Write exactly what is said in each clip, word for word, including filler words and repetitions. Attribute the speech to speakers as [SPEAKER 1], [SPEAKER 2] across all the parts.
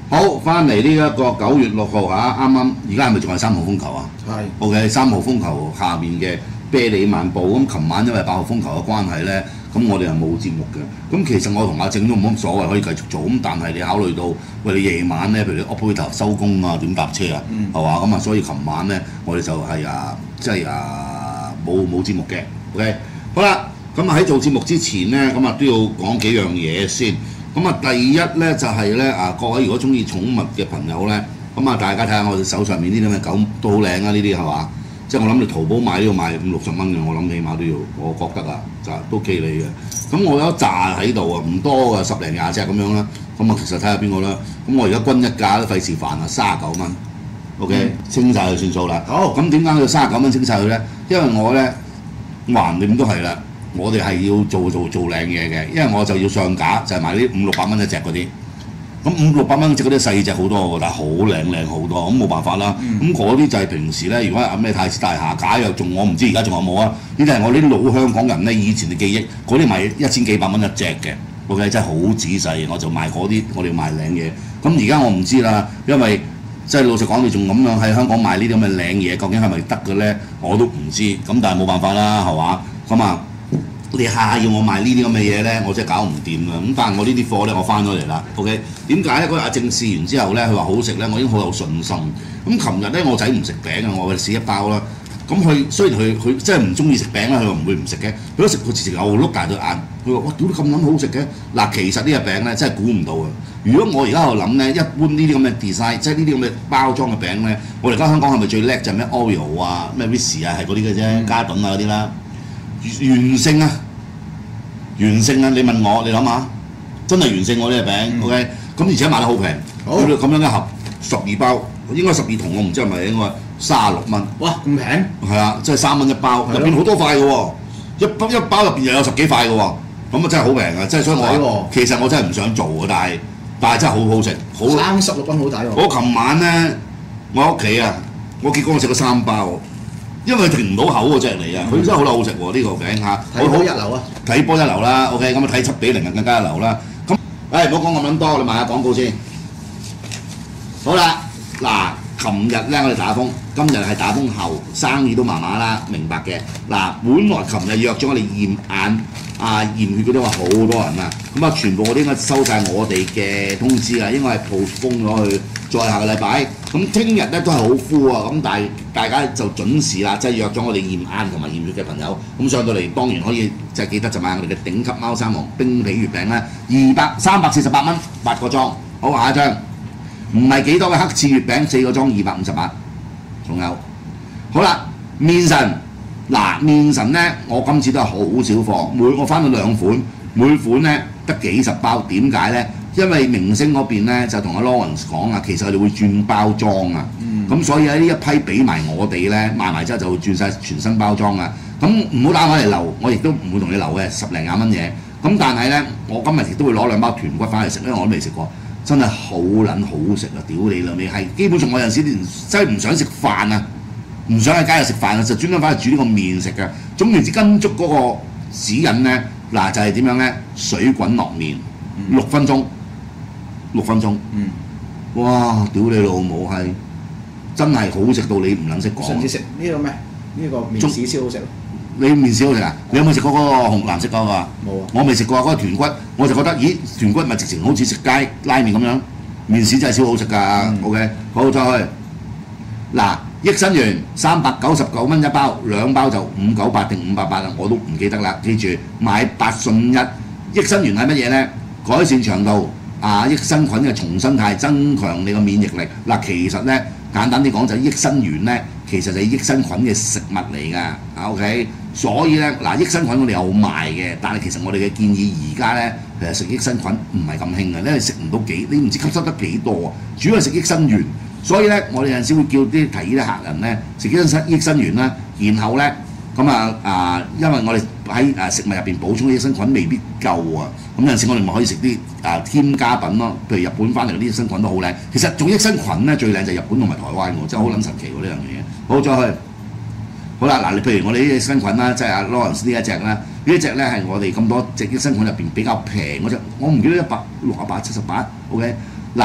[SPEAKER 1] 好，翻嚟呢一個九月六號啊，啱啱而家係咪仲係三號風球啊？
[SPEAKER 2] 係。
[SPEAKER 1] OK，三號風球下面嘅啤梨漫步，咁琴晚因為八號風球嘅關係咧，咁我哋係冇節目嘅。咁其實我同阿正都冇乜所謂，可以繼續做。咁但係你考慮到喂你夜晚咧，譬如你 operator 收工啊，點搭車啊，係嘛？咁啊，所以琴晚咧，我哋就係啊，即係啊冇冇節目嘅。OK， 好啦，咁啊喺做節目之前咧，咁啊都要講幾樣嘢先。咁啊，第一咧就係咧啊，各位如果中意寵物嘅朋友咧，咁啊大家睇下我哋手上面呢啲咁嘅狗都好靚啊！呢啲係嘛？即係我諗你淘寶買都要賣五六十蚊嘅，我諗起碼都要，我覺得啊，就都企理嘅。咁我有一紮喺度啊，唔多啊，十零廿隻咁樣啦。咁啊，其實睇下邊個啦。咁我而家均一價都費事煩啊，三十九蚊。OK，、嗯、清晒佢算數啦。好，咁點解要三十九蚊清晒佢咧？因為我咧橫掂都係啦。我哋係要做做做靚嘢嘅，因為我就要上架，就係賣啲五六百蚊一隻嗰啲。咁五六百蚊一隻嗰啲細隻好多喎，但係好靚靚好多，咁冇辦法啦。咁嗰啲就係平時咧，如果係咩太子大廈假藥仲我唔知而家仲有冇啊？呢啲係我啲老香港人咧以前嘅記憶，嗰啲賣一千幾百蚊一隻嘅 ，OK 真係好仔細，我就賣嗰啲，我哋賣靚嘢。咁而家我唔知啦，因為即係老實講，你仲咁樣喺香港賣呢啲咁嘅靚嘢，究竟係咪得嘅咧？我都唔知。咁但係冇辦法啦，係嘛？咁啊。你下下要我賣呢啲咁嘅嘢咧，我真係搞唔掂啦。咁但係我呢啲貨咧，我翻咗嚟啦。OK， 點解咧？嗰日阿正試完之後咧，佢話好食咧，我已經好有信心。咁琴日咧，我仔唔食餅啊，我試一包啦。咁佢雖然佢佢真係唔中意食餅啦，佢話唔會唔食嘅。佢都食，佢直情又碌大對眼。佢話：哇，屌你咁撚好食嘅！嗱，其實呢個餅咧真係估唔到啊！如果我而家喺度諗咧，一般呢啲咁嘅 design， 即係呢啲咁嘅包裝嘅餅咧，我哋而家香港係咪最叻就係咩 Oreo 啊、咩 Ritz 啊，係嗰啲嘅啫，嘉頓啊嗰啲啦。完勝啊！完勝啊！你問我，你諗下，真係完勝我呢個餅 ，OK？ 咁而且賣得好平，咁樣一盒十二包，應該十二筒，我唔知係咪應該三十六蚊。哇！咁平？係啊，即係三蚊一包，入邊好多塊嘅喎，一包一包入邊又有十幾塊嘅喎，咁啊真係好平啊！即係所以我其實我真係唔想做嘅，但係但係真係好好食，好三十六蚊好抵喎！我琴晚咧，我喺屋企啊，我結果我食咗三包。因為停唔到口嗰隻嚟啊！佢真係好好食喎，呢個餅嚇。睇波一流啊！睇波一流啦 ，OK， 咁啊睇七比零更加一流啦。咁，誒唔好講咁撚多，你賣下廣告先。好啦，嗱，琴日咧我哋打風，今日係打風後，生意都麻麻啦，明白嘅。嗱，本來琴日約咗我哋驗眼啊驗血嗰啲話好多人啊，咁啊全部我哋應該收晒我哋嘅通知啊，應該係 postpone咗去再下個禮拜。咁聽日咧都係好 full 啊，咁但係大家就準時啦，即係約咗我哋驗眼同埋驗血嘅朋友，咁上到嚟當然可以就係記得就買我哋嘅頂級貓山王冰皮月餅啦，二百三百四十八蚊八個裝。好，下一張唔係幾多嘅黑刺月餅四個裝二百五十八，仲有好啦面神嗱面神咧，我今次都係好少貨，每我翻到兩款，每款咧得幾十包，點解咧？因為明星嗰邊咧就同阿 Lawrence 講啊，其實佢哋會轉包裝啊，咁、嗯、所以喺呢一批俾埋我哋咧賣埋之後就會轉晒全新包裝啊。咁唔好打翻嚟留，我亦都唔會同你留嘅十零廿蚊嘢。咁但係咧，我今日亦都會攞兩包豚骨翻嚟食，因為我都未食過，真係好撚好食啊！屌你老味係，基本上我有陣時連真係唔想食飯啊，唔想喺街度食飯啊，就專登翻去煮呢個麵食嘅。總言之，跟足嗰個指引咧，嗱就係、是、點樣咧？水滾落麵六分鐘。六分鐘，嗯，哇！屌你老母係，真係好食到你唔撚識講。上次食呢個咩？呢、這個麵豉超好食。你麵豉好食啊？你有冇食過嗰個紅藍色嗰個啊？冇啊！我未食過嗰、那個豚骨，我就覺得，咦，豚骨咪直情好似食街拉麵咁樣，麵豉真係超好食㗎。嗯、OK， 好再去。嗱，益生元三百九十九蚊一包，兩包就五九八定五百八啊，我都唔記得啦。記住買八送一。益生元係乜嘢咧？改善腸道。啊！益生菌嘅重生態，增強你個免疫力。嗱、啊，其實咧簡單啲講就係益生元咧，其實就係益生菌嘅食物嚟㗎。OK， 所以咧嗱、啊，益生菌我哋有賣嘅，但係其實我哋嘅建議而家咧，其實食益生菌唔係咁興嘅，因為食唔到幾，你唔知吸收得幾多啊。主要係食益生元，所以咧我哋有陣時會叫啲提議啲客人咧食益生益生元啦，然後咧咁啊啊，因為我哋喺誒食物入邊補充益生菌未必夠啊。咁有陣時我哋咪可以食啲啊添加品咯，譬如日本翻嚟嗰啲益生菌都好靚。其實種益生菌咧最靚就係日本同埋台灣喎，真係好撚神奇喎呢樣嘢。好，再去好啦，嗱你譬如我哋啲益生菌啦，即係阿 Lawrence 呢一隻啦，呢一隻咧係我哋咁多隻益生菌入邊比較平嗰隻，我唔記得一百六十八、七十八。OK， 嗱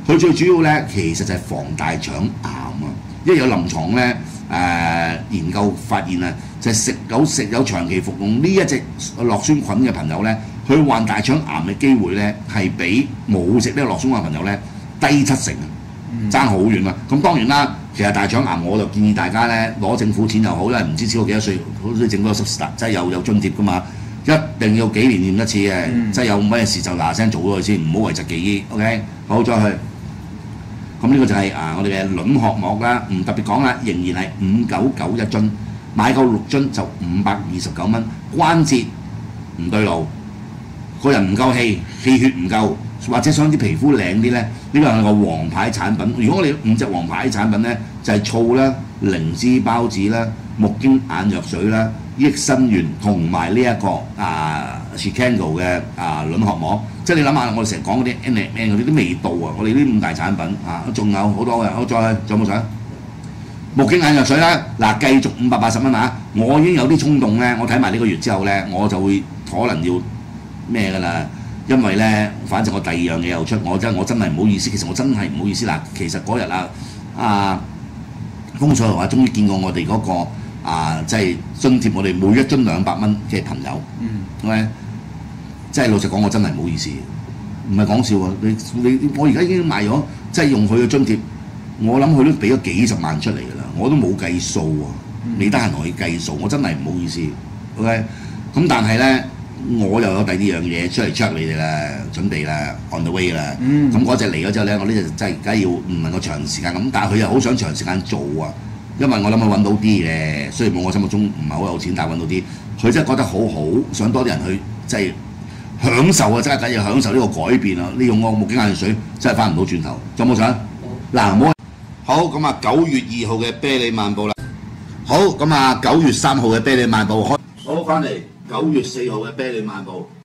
[SPEAKER 1] 佢最主要咧其實就係防大腸癌啊，因為有臨床咧誒、呃、研究發現啊，就係、食有食有長期服用呢一隻酪酸菌嘅朋友咧，佢患大腸癌嘅機會咧係比冇食呢個酪酸菌嘅朋友咧低七成啊，爭好遠啊！咁當然啦，其實大腸癌我就建議大家咧攞政府錢又好，因為唔知超過幾多歲，好似整多個 subsidy， 即係有有津貼噶嘛。一定要幾年驗一次嘅，嗯、即係有乜嘢事就嗱聲做咗佢先，唔好諱疾忌醫。OK， 好再去。咁呢個就係、是、啊我哋嘅卵殼膜啦，唔特別講啦，仍然係五九九一樽，買夠六樽就五百二十九蚊。關節唔對路，個人唔夠氣，氣血唔夠，或者想啲皮膚靚啲咧，呢、這個係個黃牌產品。如果我哋五隻黃牌產品咧，就係、是、醋啦、靈芝孢子啦、木經眼藥水啦。益生元同埋呢一個啊 Chicago 嘅啊卵殼膜，即係你諗下，我哋成日講嗰啲 N M N 嗰啲都未到啊！我哋呢五大產品啊，仲有好多嘅，我再仲有冇相？木經眼藥水啦，嗱繼續五百八十蚊啊！我已經有啲衝動咧，我睇埋呢個月之後咧，我就會可能要咩㗎啦，因為咧，反正我第二樣嘢又出，我真我真係唔好意思，其實我真係唔好意思嗱，其實嗰日啊啊風水話終於見過我哋嗰、嗰個。啊，即係津貼我哋每一樽兩百蚊嘅朋友，係咪、嗯？即係老實講，我真係唔好意思，唔係講笑啊！你你我而家已經賣咗，即係用佢嘅津貼，我諗佢都俾咗幾十萬出嚟㗎啦，我都冇計數啊！嗯、你得閒同佢計數，我真係唔好意思。OK， 咁但係咧，我又有第二樣嘢出嚟 check 你哋啦，準備啦 ，on the way 啦。咁嗰隻嚟咗之後咧，我呢隻真係梗係要唔能夠長時間咁，但係佢又好想長時間做啊！因為我諗佢揾到啲嘅，雖然冇我心目中唔係好有錢，但係揾到啲，佢真係覺得好好，想多啲人去即係享受啊！真係梗要享受呢個改變啊！你用個木經眼藥水真係翻唔到轉頭，仲有冇相？嗱，冇好咁啊！九月二號嘅啤梨漫步啦，好咁啊！九月三號嘅啤梨漫步開，好翻嚟九月四號嘅啤梨漫步。